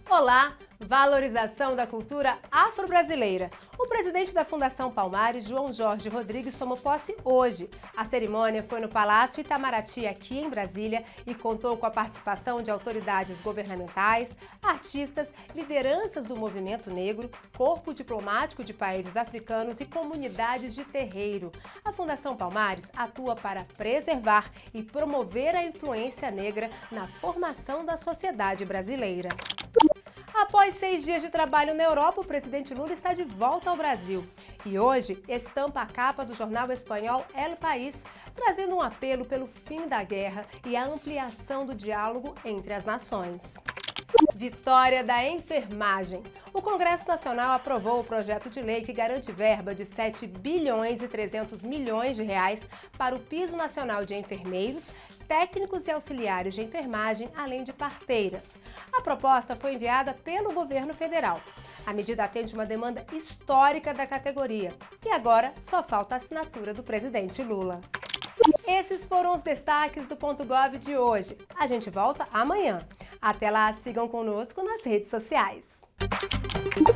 Olá! Valorização da cultura afro-brasileira. O presidente da Fundação Palmares, João Jorge Rodrigues, tomou posse hoje. A cerimônia foi no Palácio Itamaraty, aqui em Brasília, e contou com a participação de autoridades governamentais, artistas, lideranças do movimento negro, corpo diplomático de países africanos e comunidades de terreiro. A Fundação Palmares atua para preservar e promover a influência negra na formação da sociedade brasileira. Após 6 dias de trabalho na Europa, o presidente Lula está de volta ao Brasil. E hoje estampa a capa do jornal espanhol El País, trazendo um apelo pelo fim da guerra e a ampliação do diálogo entre as nações. Vitória da enfermagem. O Congresso Nacional aprovou o projeto de lei que garante verba de 7 bilhões e 300 milhões de reais para o Piso Nacional de Enfermeiros, técnicos e auxiliares de enfermagem, além de parteiras. A proposta foi enviada pelo governo federal. A medida atende uma demanda histórica da categoria e agora só falta a assinatura do presidente Lula. Esses foram os destaques do Ponto Gov de hoje. A gente volta amanhã. Até lá, sigam conosco nas redes sociais.